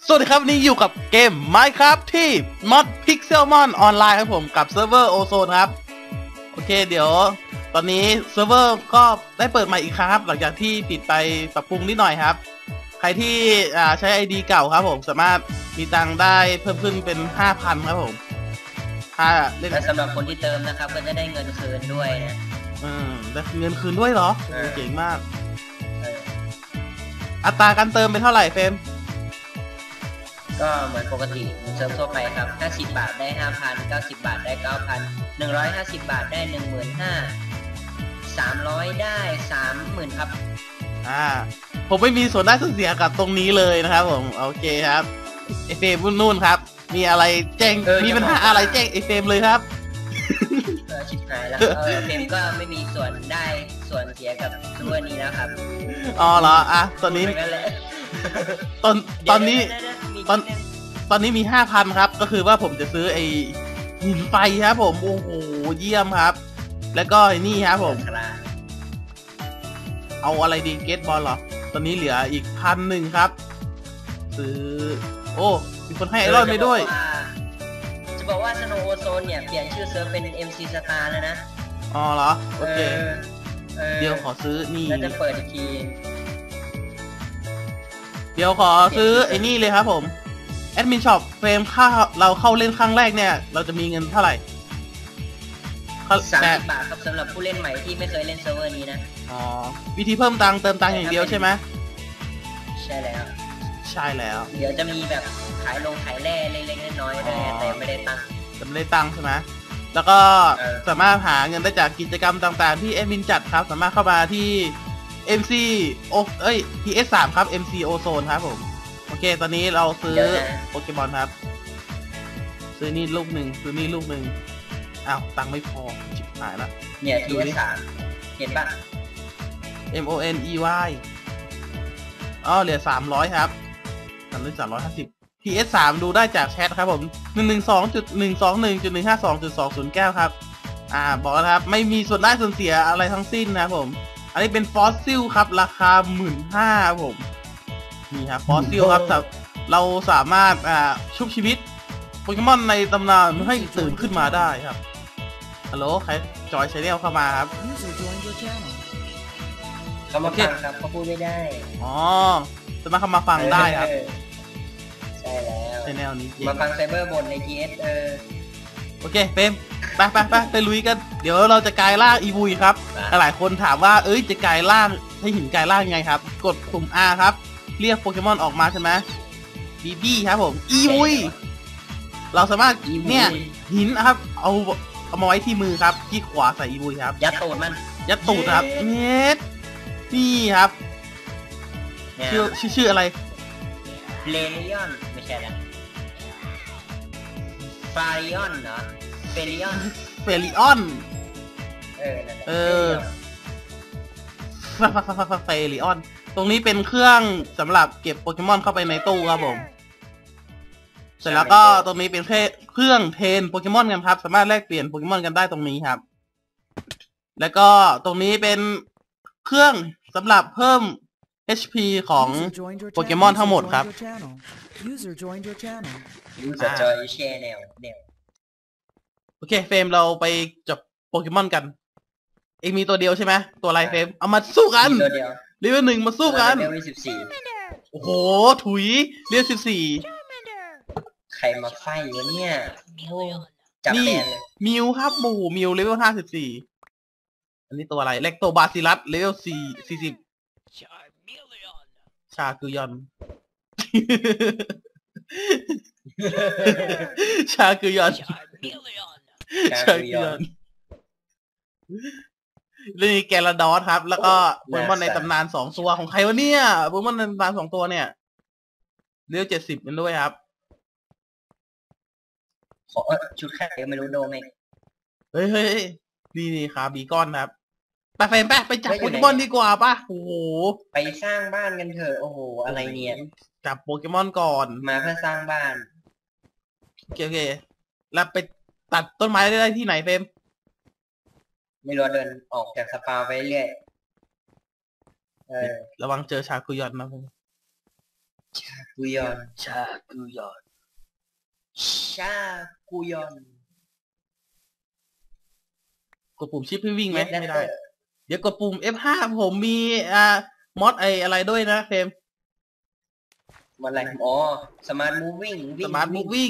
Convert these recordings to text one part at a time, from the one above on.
สวัสดีครับนี่อยู่กับเกม Minecraft ที่ Mod Pixelmon ออนไลน์ครับผมกับเซิร์ฟเวอร์โอโซนครับโอเคเดี๋ยวตอนนี้เซิร์ฟเวอร์ก็ได้เปิดใหม่อีกครั้งครับหลังจากที่ปิดไปปรับปรุงนิดหน่อยครับใครที่ใช้ ID เก่าครับผมสามารถมีตังค์ได้เพิ่มขึ้นเป็น 5,000 ครับผมถ้าเล่นและสำหรับคนที่เติมนะครับก็จะได้เงินคืนด้วยนะได้เงินคืนด้วยเหรอเจ๋งมากอัตราการเติมเป็นเท่าไหร่เฟรมก็เหมือนปกติเซิร์ฟทั่วไปครับ50 บาทได้ 5,000 90 บาทได้ 9,000 150 บาทได้ 15,000 300ได้ 30,000 ครับผมไม่มีส่วนได้ส่วนเสียกับตรงนี้เลยนะครับผมโอเคครับไอเฟรมนู่นครับมีอะไรแจ้งมีปัญหาอะไรแจ้งไอเฟรมเลยครับชิบหายแล้วเฟรมก็ไม่มีส่วนได้ส่วนเสียกับตัวนี้แล้วครับอ๋อเหรอตอนนี้ตอนนี้มี 5,000 ครับก็คือว่าผมจะซื้อไอหินไฟครับผมโอ้โหเยี่ยมครับแล้วก็ไอ้นี่ครับผมเอาอะไรดีเกตบอลเหรอตอนนี้เหลืออีก1,000ครับซื้อโอ้มีคนให้ไอรอนไปด้วยจะบอกว่าสโนว์โอโซนเนี่ยเปลี่ยนชื่อเซิร์ฟเป็น MC Star แล้วนะอ๋อเหรอโอเคเดี๋ยวขอซื้อนี่แล้วจะเปิดอีกทีเดี๋ยวขอซื้อไอ้นี่เลยครับผมแอดมินช็อปเฟรมค่าเราเข้าเล่นครั้งแรกเนี่ยเราจะมีเงินเท่าไหร่ 30 บาทครับสำหรับผู้เล่นใหม่ที่ไม่เคยเล่นเซิร์ฟเวอร์นี้นะอ๋อวิธีเพิ่มตังค์เติมตังค์อย่างเดียวใช่ไหมใช่แล้วเดี๋ยวจะมีแบบขายแร่เล็กๆน้อยๆด้วยแต่ไม่ได้ตังค์ใช่ไหมแล้วก็สามารถหาเงินได้จากกิจกรรมต่างๆที่แอดมินจัดครับสามารถเข้ามาที่ MC PS3 ครับ MC Ozone ครับผมโอเคตอนนี้เราซื้อโปเกมอนครับซื้อนี่ลูกหนึ่งซื้อนี่ลูกหนึ่งอ้าวตังค์ไม่พอชิบหายละเนี่ย PS3 เห็นปะ MONEY อ๋อเหลือ300ครับ350 PS3 ดูได้จากแชทครับผม 112.121.152.209 ครับบอกแล้วครับไม่มีส่วนได้ส่วนเสียอะไรทั้งสิ้นนะครับผมอันนี้เป็นฟอสซิลครับราคา 15,000 ครับผมนี่ครับฟอสซิลครับเราสามารถชุบชีวิตโปเกมอนในตำนานให้ตื่นขึ้นมาได้ครับฮัลโหลใครจอยชาแนลเข้ามาครับเขามาฟังครับเขาพูดไม่ได้อ๋อสามารถเข้ามาฟังได้ครับใช่แล้วชาแนลนี้มาฟังไซเบอร์บนใน GS โอเคเฟรมไปลุยกันเดี๋ยวเราจะกลายร่างอีวุยครับหลายคนถามว่าจะกลายร่างให้หินกลายร่างยังไงครับกดปุ่ม R ครับเรียกโปเกมอนออกมาใช่ไหมบีบี้ครับผมอีวุยเราสามารถเนี่ยหินนะครับเอามาไว้ที่มือครับที่ขวาใส่อีวุยครับยัดตูดมันยัดตูดครับเน็ตนี่ครับชื่ออะไรเลนิออนไม่ใช่แล้วฟาริออนเหรอเฟลิออนเฟลิออนเฟลิออนตรงนี้เป็นเครื่องสำหรับเก็บโปเกมอนเข้าไปในตู้ครับผมเสร็จแล้วก็ตรงนี้เป็นเครื่องเทรนโปเกมอนกันครับสามารถแลกเปลี่ยนโปเกมอนกันได้ตรงนี้ครับแล้วก็ตรงนี้เป็นเครื่องสำหรับเพิ่ม HP ของโปเกมอนทั้งหมดครับโอเคเฟรมเราไปจับโปเกมอนกันเองมีตัวเดียวใช่ไหมตัวอะไรเฟรมเอามาสู้กันเลเวล 1มาสู้กันโอ้โหถุยเลเวล 14 ใครมาไฟวะเนี่ยจับแดนเลยมิวครับหมู่มิวเลเวล 54อันนี้ตัวอะไรเล็กโตบาซิลัสเลเวล 40ชากุยอนชากุยอนเรื่องนี้แกลาดอสครับแล้วก็โปเกมอนในตำนาน2ตัวของใครวะเนี่ยโปเกมอนในตำนาน2ตัวเนี่ยเลเวล 70กันด้วยครับขอชุดแค่ไม่รู้โดไหมเฮ้ยนี่ครับบีก้อนครับไปเฟรมไปจับโปเกมอนดีกว่าป่ะโอ้โหไปสร้างบ้านกันเถอะโอ้โหอะไรเนี่ยจับโปเกมอนก่อนมาเพื่อสร้างบ้านโอเคแล้วไปตัดต้นไม้ได้ที่ไหนเฟรมไม่รู้เดินออกจากสปาไปเรื่อยระวังเจอชาคุยอนนะกุยอนชากุยอนชากุยอนกดปุ่มชิปให้วิ่งไหม Yes, ไม่ได้ Raptor เดี๋ยวกดปุ่ม F5 ผมมีมอดอะไรด้วยนะเฟรมมันอะไรอ๋อสมาร์ทมูฟวิ่งสมาร์ทมูฟวิ่ง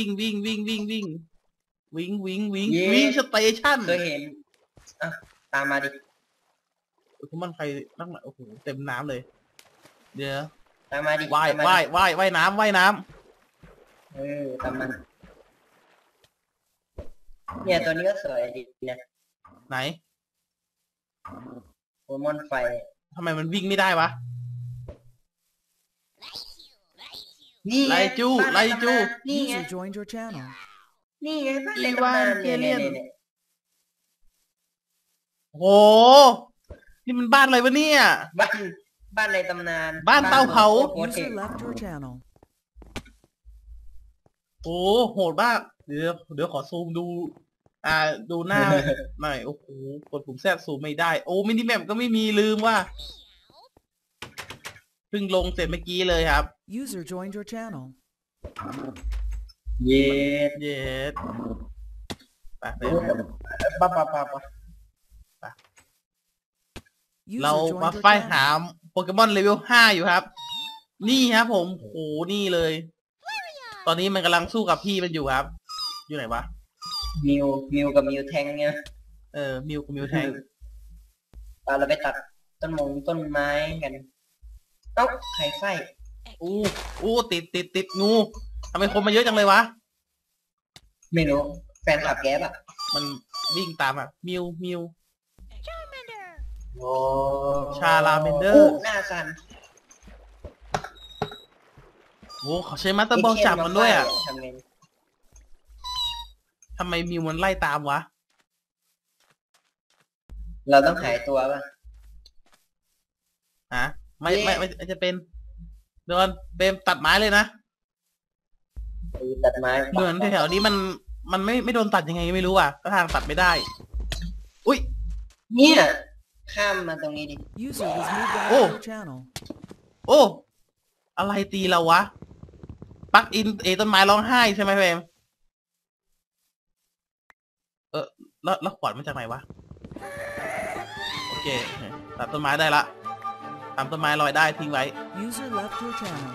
สเตชันเคยเห็นอ่ะตามมาดิคุณมันใครนั่งโอ้โหเต็มน้ำเลย เดี๋ยวตามมาดิว่ายตามมาดิว่ายน้ำตามมาเนี่ยตัวนี้ก็สวยดีนะไหนโปเกมอนไฟทำไมมันวิ่งไม่ได้วะนี่งไลจูบ้านไลจูตำนานนี่ไง User joined your channel. นี่ไงบ้านในตำนานเนี่ย Evangelion เนี่ยโห นี่มันบ้านอะไรวะเนี่ยบ้านในตำนานบ้านเตาเผาโคตรเท่ User left your channel. โอ้โหดมาก เดี๋ยวขอซูมดู ดูหน้า หน่อย โอ้โห กดปุ่มแทรกซูมไม่ได้ โอ้มินิแมปก็ไม่มีลืมว่าเพิ่งลงเสร็จเมื่อกี้เลยครับ User joined your channel. เย็ดเย็ดไปปั๊บเรา User มา joined your ไฟหา channel. โปเกมอนเลเวล5อยู่ครับ นี่ครับผมโหนี่เลย ตอนนี้มันกำลังสู้กับพี่มันอยู่ครับ อยู่ไหนวะมิวกับมิวแทงเนี่ยมิวกับมิวแทงเราไปตัดต้นไม้กันเอ้าไข่ไฟอู้ติดงูทำไมคนมาเยอะจังเลยวะไม่รู้แฟนคลับแก๊ปอ่ะมันวิ่งตามอ่ะ มิวโอ้ชาลาเมนเดอร์หน้าซันโอ้เขาใช้มาสเตอร์บอลจับมันด้วยอ่ะทำไงทำไมมิวมันไล่ตามวะเราต้องหายตัวป่ะฮะไม่เย้ไม่จะเป็นโดนเบมตัดไม้เลยนะตัดไม้เหมือนแถวๆนี้มันไม่โดนตัดยังไงไม่รู้อ่ะก็ทางตัดไม่ได้ อุ้ยเนี่ยข้ามมาตรงนี้ดิ User was moved out Oh. of your channel. โอ้อะไรตีเราวะปลักอินต้นไม้ร้องไห้ใช่ไหมเบมแล้วขวานมาจากไหนวะโอเคตัดต้นไม้ได้ละตามต้นไม้ลอยได้ทิ้งไว้ User left your channel.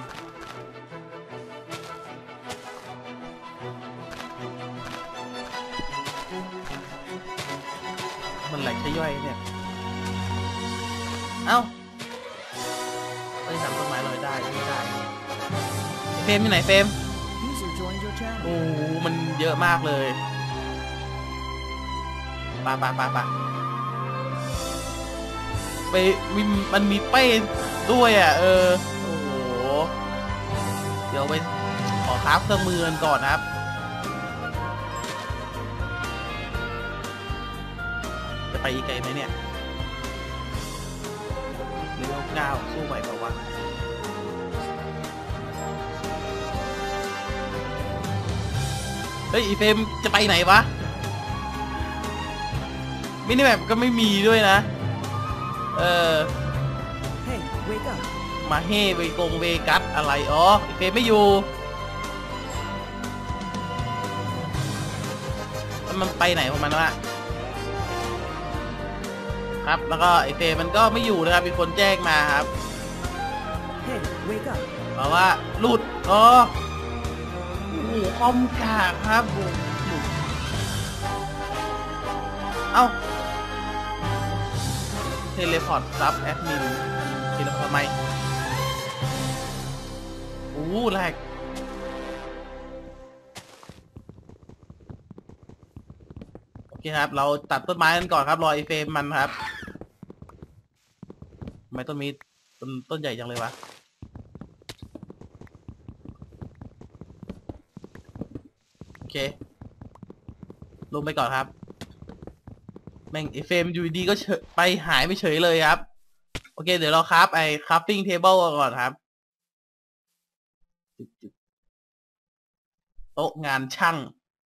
มันแหลกใช่ย่อยเนี่ย เอ้าไปทำต้นไม้ลอยได้ไม่ได้ไอ้เฟรมที่ไหนเฟรม User joined your โอ้ channel. มันเยอะมากเลยไปมันมีเป้ด้วยอ่ะ โอ้โห เดี๋ยวไปขอคราฟเครื่องมือกันก่อนนะครับ จะไปอีกไกลไหมเนี่ยเลเวล9สู้ไหวเปล่าวะเฮ้ยอีเฟรมจะไปไหนวะมินิแมปก็ไม่มีด้วยนะ Hey, wake up. มาเฮเวกัสอะไรอ๋ออีเฟรมไม่อยู่แล้วมันไปไหนของมันวะครับแล้วก็ไอเฟรมมันก็ไม่อยู่นะครับมีคนแจ้งมาครับ Hey, wake up. บอกว่าหลุดอ๋อโอ้โหคอมกากครับโอ้โหหลุดเอ้าเทเลพอร์ตซับแอดมินเทเลพอร์ตทำไมโอ้แหลกโอเคครับเราตัดต้นไม้กันก่อนครับรอไอเฟรมมันครับทำไมต้นมีต้นใหญ่จังเลยวะโอเคลงไปก่อนครับแม่งไอเฟรมอยู่ดีก็ไปหายไปเฉยเลยครับโอเคเดี๋ยวเราครับcrafting table ก่อนครับโต๊ะงานช่าง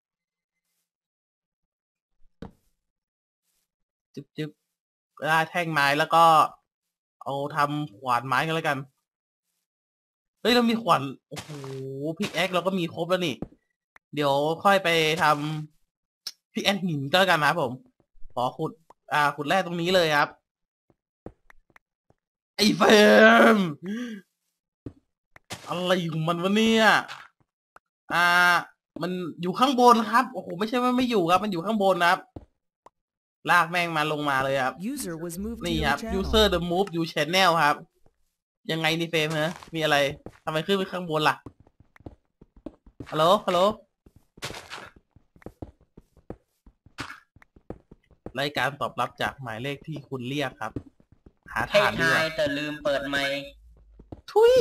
จึ๊บได้แท่งไม้แล้วก็เอาทำขวานไม้กันแล้วกันฮ้ยเรามีขวานโอ้โหพิกแอคเราก็มีครบแล้วนี่ เดี๋ยวค่อยไปทำพิกแอคหินก็แล้วกันนะครับผมขอขุดขุดแร่ตรงนี้เลยครับไอ้เฟรมอะไรของมันวะเนี่ยมันอยู่ข้างบนครับโอ้โหไม่ใช่ว่าไม่อยู่ครับมันอยู่ข้างบนนะครับลากแม่งมาลงมาเลยครับ User was moved to นี่ your ครับ channel. user the move you channel ครับ ยังไงนี่เฟรมฮะมีอะไรทำไมขึ้นไปข้างบนล่ะฮัลโหลฮัลโหลรายการตอบรับจากหมายเลขที่คุณเรียกครับ หาให้ฐานดีทาก ยว่าแต่ลืมเปิดไมค์ทุย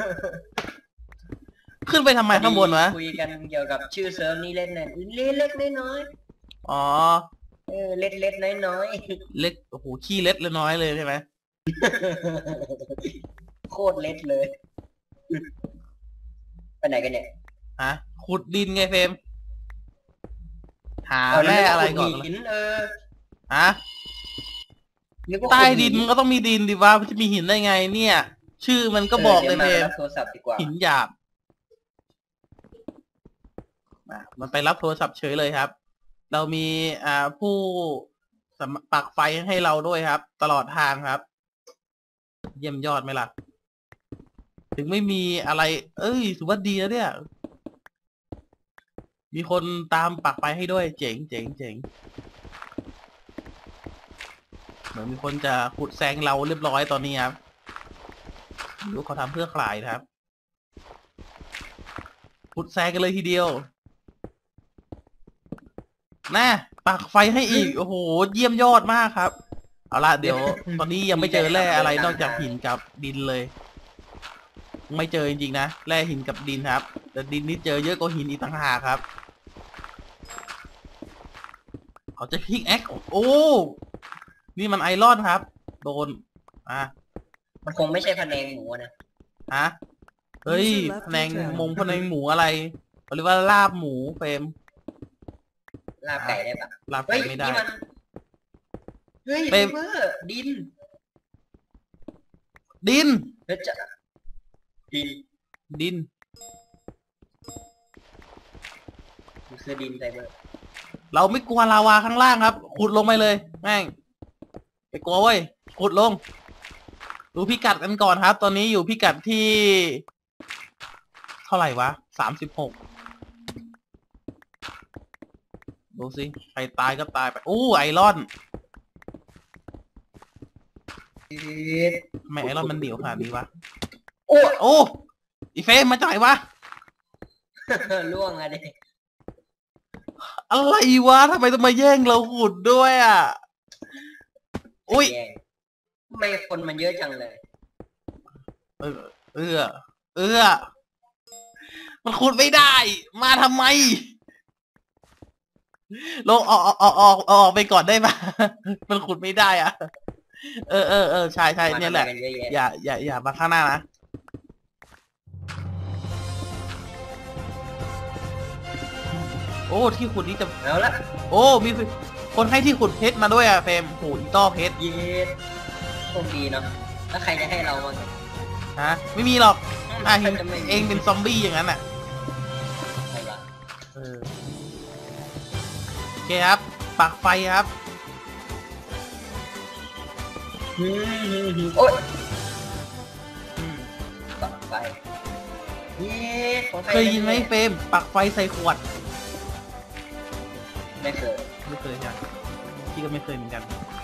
ขึ้นไปทำไมข้างบนวะคุยกันเกี่ยวกับชื่อเซิร์ฟนี่เล่นเนี่ยเล็กๆน้อยอ๋อๆเล็กๆน้อยเล็กโอ้โหขี้เล็ดเลยน้อยเลยใช่ไหมๆโคตรเล็กเลย ไปไหนกันเนี่ยฮะขุดดินไงเฟรมหาเอาแร่อะไรก่อนหินฮะนึกว่าใต้ดินมันก็ต้องมีดินดิวะมันจะมีหินได้ไงเนี่ย ชื่อมันก็บอกเลยเฟรมรับโทรศัพท์ดีกว่าหินหยาบมันไปรับโทรศัพท์เฉยเลยครับ เรามีผู้ปักไฟให้เราด้วยครับ ตลอดทางครับ เยี่ยมยอดไหมล่ะ ถึงไม่มีอะไร เอ้ยถือว่าดีแล้วเนี่ย มีคนตามปักไฟให้ด้วย เจ๋งเจ๋งเจ๋งเหมือนมีคนจะขุดแซงเราเรียบร้อยตอนนี้ครับดูเขาทำเพื่อใครนะครับขุดแซงกันเลยทีเดียวนะปักไฟให้อีก โอ้โห เยี่ยมยอดมากครับ เอาล่ะเดี๋ยว ตอนนี้ยังไม่เจอแร่อะไรนอกจากหินกับดินเลย ไม่เจอจริงๆนะแร่หินกับดินครับ แต่ดินนี่เจอเยอะกว่าหินอีกต่างหากครับเขาจะพิกแอคโอ้นี่มันไอรอนครับ โดนมันคงไม่ใช่พะแนงหมูนะฮะเฮ้ยพะแนงพะแนงหมูอะไรเขาเรียกว่าลาบหมูเฟรมลาบไก่ได้ปะลาบไก่ไม่ได้เฮ้ยเต็มเวอร์ดินดินเฮ้ยจะดินดินมันคือดินไซเบอร์เราไม่กลัวลาวาข้างล่างครับ ขุดลงไปเลยแม่งไปกลัวเว้ยขุดลง ดูพิกัดกันก่อนครับ ตอนนี้อยู่พิกัดที่ เท่าไหร่วะ36ดูสิใครตายก็ตายไปอู้ไอรอนทำไมไอรอนมันเดี่ยวขนาดนี้วะโอ้โอ้อีเฟรมมาจากไหนวะล่วงอะไรอะไรวะทำไมต้องมาแย่งเราขุดด้วยอ่ะอุ้ยแย่งทำไมคนมันเยอะจังเลยเออมันขุดไม่ได้ มาทำไมลงออกไปก่อนได้ไหม มันขุดไม่ได้อ่ะ เออใช่เนี่ยแหละมาทำไมกันเยอะแยะอย่ามาข้างหน้านะโอ้ที่ขุดนี้จะเอาละโอ้มีคนให้ที่ขุดเพชรมาด้วยอ่ะเฟรมโหอีต้อเพชรเย็ดโชคดีเนาะแล้วใครจะให้เราบ้างฮะไม่มีหรอกเห็นจะไม่มีเองเป็นซอมบี้อย่างนั้นอ่ะใครวะโอเคครับปักไฟครับโอ๊ยปักไฟเย็ดของใครเคยยินไหมเฟรมปักไฟใส่ขวดไม่เคยไม่เคยใช่พี่ก็ไม่เคยเหมือนกัน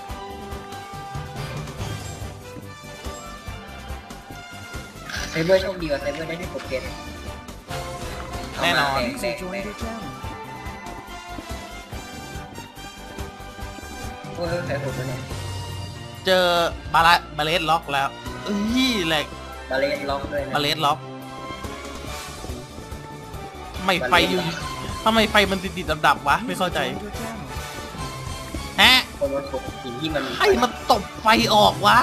ไซเบอร์โชคดีกว่าไซเบอร์ได้ที่กดเก็ตแน่นอน User joined your channel. โอ้ยใครขุดวะเนี่ยเจอบาเลสล็อกแล้วเอ้ยแหลกบาเลนล็อกด้วยนะบาเลสล็อกทำไมไฟอยู่ทำไมไฟมันติดดับๆวะ ไม่เข้า User ใจ joined your channel. ฮะคนมันขุดหินที่มันใครมันตบไฟออกวะ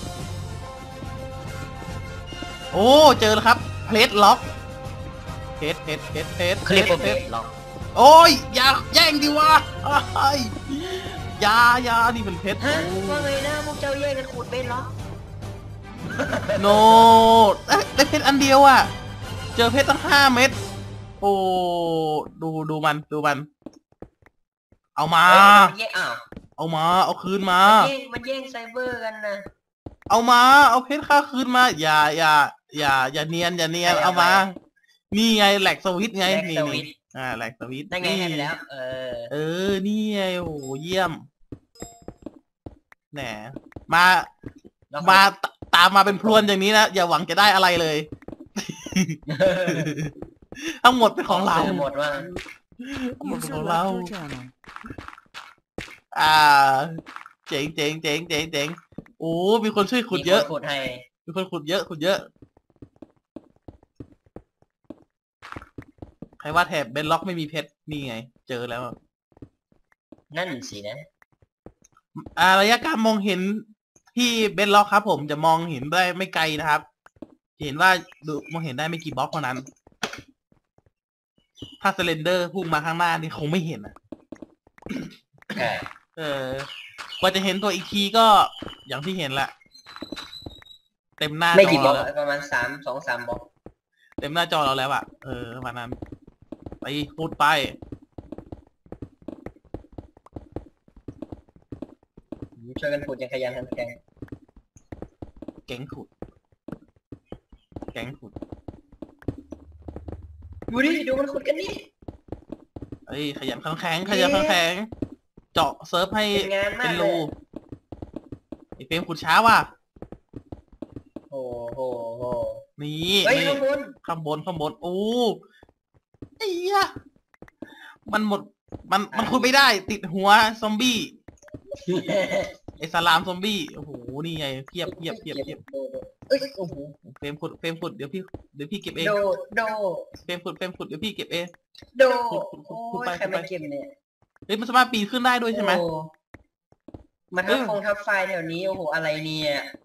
โอ้เจอแล้วครับเพชรล็อกเพชรเขาเรียกว่าเบสล็อกโอ้ยอย่าแย่งดิวะไอ้ยอย่านี่เป็นเพชรฮะว่าไงนะพวกเจ้าแย่งกันขุดเบสล็อกโนได้เพชรอันเดียวอ่ะ เจอเพชรตั้ง5 เม็ดโอ้ดูมัน เอามาเฮ้ยมันแย่งอ้าวเอามา เอาคืนมามันแย่งไซเบอร์กันนะเอามา เอาเพชรข้าคืนมา อย่าเนียน เอามา นี่ไงแหลกสวิตช์ไงแลกนี่สวิตช์แหลกสวิตช์ได้ไงให้ไปแล้วนี่ไงโอ้โหเยี่ยม แหม มาแล้วมาตามมาเป็นพรวนอย่างนี้นะ อย่าหวังจะได้อะไรเลย ทั้งหมดเป็นของเราซื้หมดว่าทั้งหมดเป็นข User องเรา left your channel. เจ๋ง โอ้ มีคนช่วยขุดเยอะมีคนขุดให้มีคนขุดเยอะ ใครว่าแถบเบนล็อกไม่มีเพชร นี่ไง เจอแล้วนั่นสินะระยะการมองเห็นที่เบนล็อกครับผมจะมองเห็นได้ไม่ไกลนะครับ เห็นว่าดูมองเห็นได้ไม่กี่บล็อกเท่านั้น ถ้าสเลนเดอร์พุ่งมาข้างหน้านี่คงไม่เห็นอ่ะ กว่าจะเห็นตัวอีกทีก็อย่างที่เห็นแหละ เต็มหน้าไม่กี่จบล็อกแล้วประมาณ2-3 บล็อกเต็มหน้าจอเราแล้วอะประมาณนั้น ไปพูดไปช่วยกันขุดอย่างขยันขันแข็งแก๊งขุดดูมันขุดกันนี่ขยันขันแข็ง เจาะเซิร์ฟให้เป็นงานมากเป็นเลรูยไอเฟรมขุดช้าว่ะโอ้โหนี่เฮ้ยนี่ข้างบนข้างบนโอ้ไอ้ยะมันหมดมันขุดไม่ได้ ติดหัวซอมบี้ ไอสลามซอมบี้โอ้โหนี่ไงเพียบเอ้ยโอ้โหเฟรมขุดเดี๋ยวพี่เก็บเองโดเฟรมขุดเดี๋ยวพี่เก็บเองโดขุดไปโอ้ยใครมาเก็บเนี่ยเฮ้ยมันสามารถปีนขึ้นได้ด้วยใช่ไหมโอ้มาทับไฟแถวนี้โอ้โหอะไรเนี่ย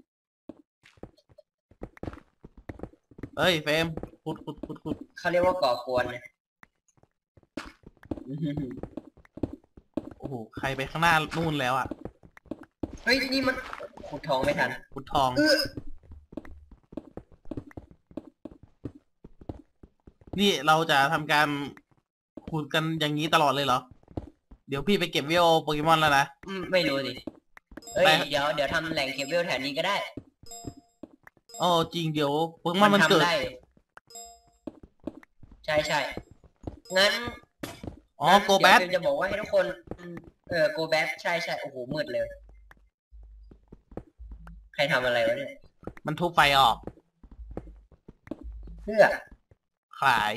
เฮ้ยเฟรมขุดเขาเรียกว่าก่อกวนเนี่ยโอ้โหใครไปข้างหน้านู่นแล้วอ่ะเฮ้ยนี่มันขุดทองไม่ทันขุดทอง นี่เราจะทำการขุดกันอย่างนี้ตลอดเลยเหรอ เดี๋ยวพี่ไปเก็บวิโอโปเกมอนแล้วนะไม่รู้สิเฮ้ยไปเดี๋ยวทำแหล่งเก็บเวลแถวนี้ก็ได้อ๋อจริงเดี๋ยวโปเกมอนมันเกิดทำได้ใช่งั้นอ๋อโกแบทเดี๋ยวจะบอกว่าให้ทุกคนโกแบทใช่โอ้โหมืดเลย ใครทำอะไรวะเนี่ยมันทุบไฟออกเพื่อขาย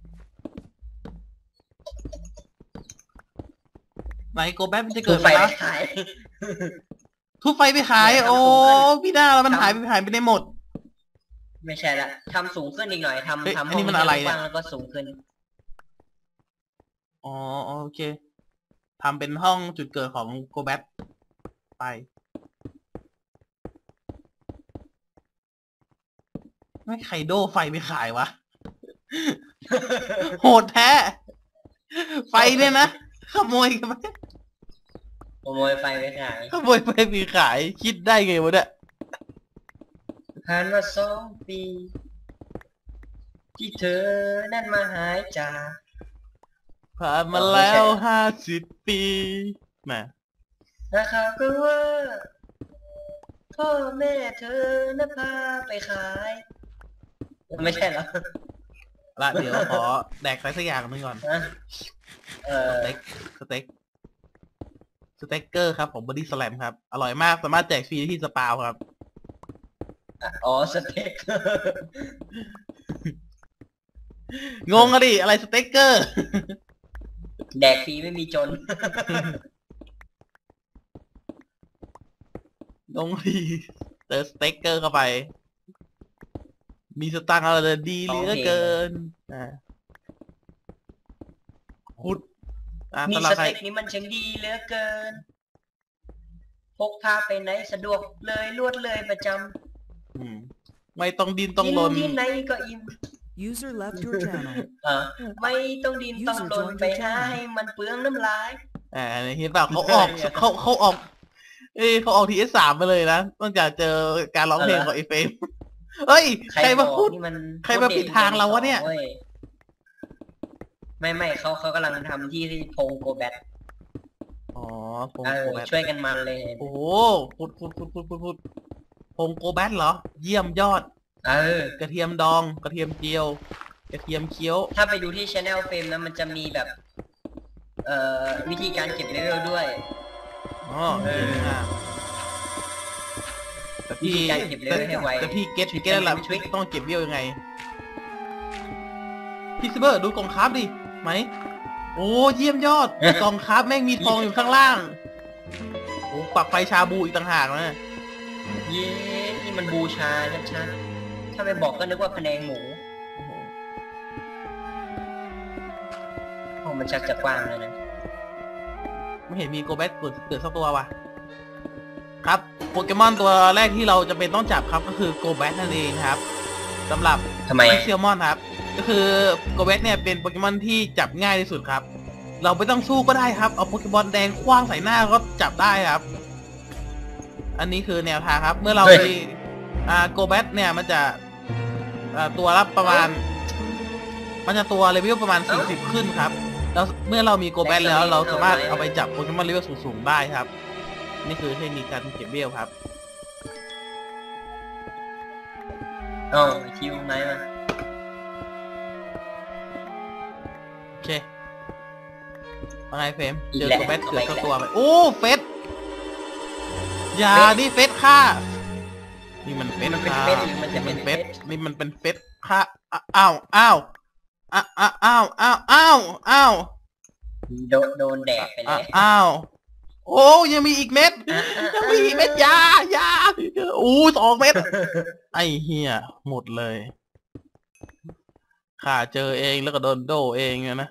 ไหนโกแบทมันจะถูเกิดกไฟไปไปแล้วขายทุบไฟไปขายเนี่ยทำโอ้สูงขึ้นพี่หน้าแล้วมันหายไปในหมดไม่ใช่ละทำสูงขึ้นอีกหน่อยเฮ้ยทำอันนี้มันอะไรเนี่ยห้งกว้างแล้วก็สูงขึ้นอ๋อโอเคทำเป็นห้องจุดเกิดของโกแบทไป ไม่ไคโดไฟไปขายวะ โหดแท้ ไฟเนี่ยนะ ขโมยกันไหมขโมยไฟไปขายขโมยไฟไปขาย คิดได้ไงวะเนี่ยผ่านมา2 ปี ที่เธอนั่นมาหายจากผ่านมาแล้ว50 ปีแหมแล้วเขาก็ว่าพ่อแม่เธอน่ะพาไปขาย ไม่ใช่เหรอละเดี๋ยวขอแดกอะไรสักอย่างหนึงก่อนฮะสเต็กเกอร์ครับผมบอดี้สแลมครับ อร่อยมากสามารถแจกฟรีที่สปาวครับอ๋อสเต็กงงอะดิ อะไรสเต็กเกอร์แดกฟรีไม่มีจนงงดิเจอสเต็กเกอร์เข้าไป มีสตังค์อะไรเลยดีเหลือเกินขุดมีสำหรับสใครเต็กนี้มันช่างดีเหลือเกิน พกพาไปไหนสะดวกเลยรวดเลยประจไม่ต้องดินำต้องกินรนที่ไหนก็อิ่ม User left your channel. ไม่ต้องดินต้องรนไปหาให้มันเปลืองน้ำลายเห็นเปล่าเขาออกเขาออกTS3ไปเลยนะต้องจากเจอการร้องเพลงของไอเฟรมเฮ้ยใครมาพูดนี่มันใครมาปิดทางเราวะเนี่ยไม่เขากำลังทำที่พงโกแบทอ๋อพงเอโกอแบทช่วยกันมันเลยโอ้โหพูดพงโกแบทเหรอเยี่ยมยอดเออกระเทียมดองกระเทียมเจียวกระเทียมเคี้ยวถ้าไปดูที่ Channel เฟรมนะมันจะมีแบบ วิธีการเก็บเลเวลด้วยอ๋อเก่งมากแต่พี่วิธีการเก็บเลเวลให้ไวแต่พี่เก็ตแล้วล่ะต้องเก็บเบี้ยวยังไงพี่ซิเบอร์ดูกล่องคราฟดิไหมโอ้เยี่ยมยอดกล่องคราฟแม่งมีทองอยู่ข้างล่างโอ้ปักไฟชาบูอีกต่างหากนะเย้นี่มันบูชาชัดๆถ้าไม่บอกก็นึกว่าพะแนงหมูโอ้โหโอ้มันชักจะกว้างเลยนะไม่เห็นมีโกแบทเกิดสักตัวว่ะครับโปเกมอนตัวแรกที่เราจะเป็นต้องจับครับก็คือโกแบทนั่นเองครับสำหรับทำไมพิกเซลมอนครับก็คือโกแบทเนี่ยเป็นโปเกมอนที่จับง่ายที่สุดครับเราไม่ต้องสู้ก็ได้ครับเอาโปเกมอนแดงคว้างใส่หน้าก็จับได้ครับอันนี้คือแนวทางครับเมื่อเรามีโกแบทเนี่ยมันจะตัวละประมาณมันจะตัวเลเวลประมาณ40ขึ้นครับแล้วเมื่อเรามีโกแบทแล้วเราสามารถเอาไปจับโปเกมอนเลเวลสูงๆได้ครับนี่คือเทคนิคการเก็บเบี้ยวครับอ๋อคิวไหมมาโอเคว่าไงเฟรมเจอโกแบทเกิดเข้าตัวไปโอ้เฟสอย่านี่เฟสฆ่านี่มันเฟสมันเป็นฆ่าเฟสหรือมันจะเป็นเฟสนี่มันเป็นเฟสฆ่าอ้าวอ้าวอ้าวอ้าวอ้าวอ้าวโดนแดกไปเลยอ้าวโอ้ยังมีอีกเม็ดยังมีอีกเม็ดยาอู้2 เม็ดไอ้เหี้ยหมดเลยข้าเจอเองแล้วก็โดนโดเองนะ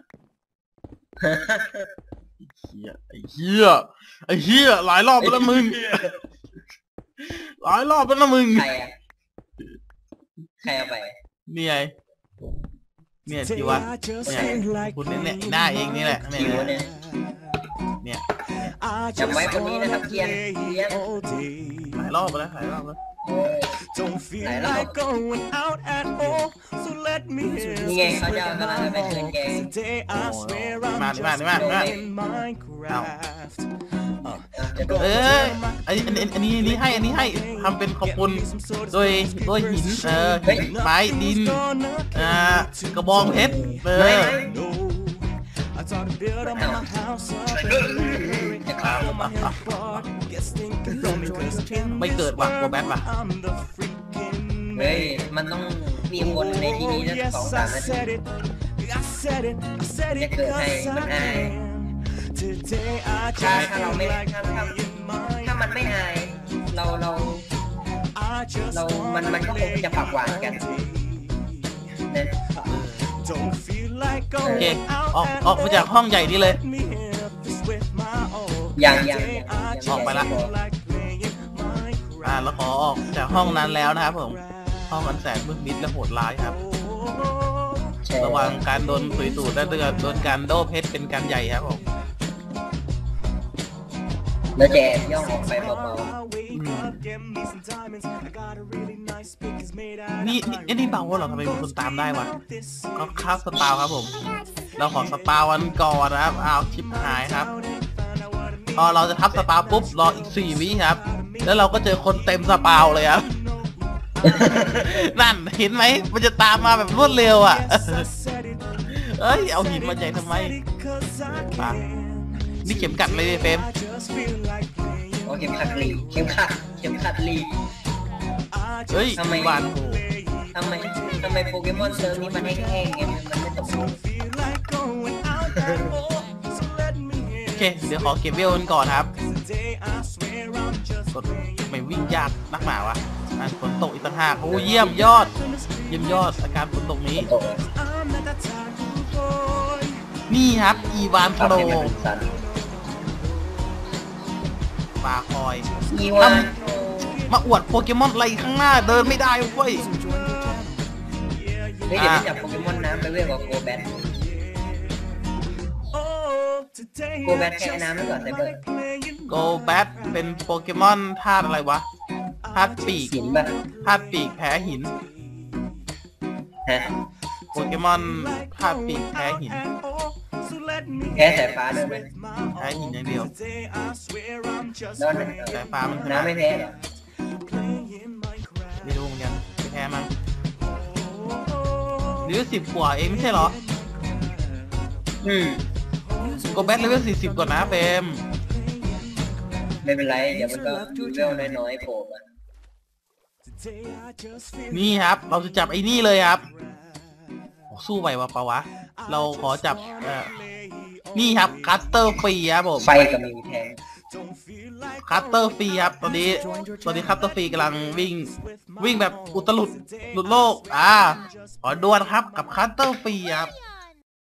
ไอ้เหี้ยหลายรอบแล้วมึงหลายรอบแล้วนะมึงใครอะใครเอาไปนี่ไงเนี่ยจีวะเนี่ยคุณเนี่ยหน้าเองนี่แหละเนี่ยคิวเนี่ยเนี่ยจำไว้คนนี้นะครับเทียนหลายรอบแล้ว Don't feel like going out at all, so let me hear นี่ไงเขาจะกำลังจะไปคืนแก Today I swear I'm Đi just mà. playing Minecraft. จะโดนอันนี้ให้ทำเป็นขอบคุณโดยหินหินไม้ดินกระบองเพชร No, I thought to build up my house up in Missouri. Oh, my head part gets thinking of me 'cause in ไม่เกิดว่ะโกแบทว่ะ I'm the freaking เฮ้ยมันต้องมีคนในที่นี้สัก yes, 2-3 I นาที said it. I said it. I said it 'cause I can. Today I ถ้า just เรา feel ไม่ like ถ้ามันไม่อายเรามันก็คงจะปากหวานกันนะ Don't feel like โอเค going out ออกมาจากห้องใหญ่นี้เลย Let me hear this with my own. ยังออกไปละ Like playing Minecraft. เราขอออกจากห้องนั้นแล้วนะครับผมห้องอันแสนมืดมิดและโหดร้ายครับ ระวังการโดนตุยตูดและโดนการโดเพชรเป็นการใหญ่ครับผมแล้วแจกย่องออกไปเบานี่เบาเหรอทำไมมีคนตามได้วะก็คราฟสปาวครับผม เราขอสปาววันก่อนนะครับอ้าวชิปหายครับพอเราจะทับสปาวปุ๊บรออีก4 วิครับแล้วเราก็เจอคนเต็มสปาวเลยครับ นั่นเห็นไหมมันจะตามมาแบบรวดเร็วอ่ะ เอ้ยเอาหินมาใหญ่ทำไมป่ะนี่เข็มกัดเลยเฟรมๆโอเข็มขัดลีเข็มขัดลีเฮ้ยทำไมหวานโหทำไมโปเกมอนเซิร์ฟนี้มันแห้งๆไงมันไม่สมบูรณ์โอเคเดี๋ยวขอเก็บเวลกันก่อนครับกดไม่วิ่งยากนักหนาวะฝนตกอีกต่างหากโอ้เยี่ยมยอดอาการฝนตกนี้ นี่ครับอีวานโปรปลาคอยอีวานมาอวดโปเกมอนอะไรข้างหน้าเดินไม่ได้เว้ยเฮ้ยเดี๋ยวไปจับโปเกมอนน้ำไปเวทกับโกแบทโกแบทแค่น้ำไม่ก่อนไซเบอร์โกแบทเป็นโปเกมอนธาตุอะไรวะธาตุปีกหินป่ะธาตุปีกแพ้หินฮะโปเกมอนธาตุปีกแพ้หินแพ้สายฟ้าด้วยไหมแพ้หินอย่างเดียวแล้วสายฟ้ามันชนะน้ำไม่แพ้เหรอไม่รู้เหมือนกันไม่แพ้มั้งเลเวล10 กว่าเองไม่ใช่เหรอ โกแบทเลเวล40 กว่านะเฟรมไม่เป็นไรเดี๋ยวมันก็ดูเรื่องน้อยๆโผล่มานี่ครับ เราจะจับไอ้นี่เลยครับโอ้สู้ไหววะปะวะ เราขอจับนี่ครับคัตเตอร์ฟรีครับผมไฟกับมีแทงคัตเตอร์ฟรีครับตอนนี้คัตเตอร์ฟรีกำลังวิ่งแบบอุตลุดหลุดโลกขอดวลครับกับคัตเตอร์ฟรีครับ